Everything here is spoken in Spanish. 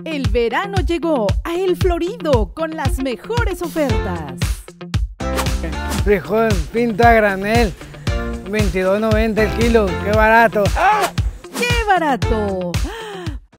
El verano llegó a El Florido con las mejores ofertas. Frijol pinto a granel, 22.90 el kilo, qué barato. ¡Ah! ¡Qué barato!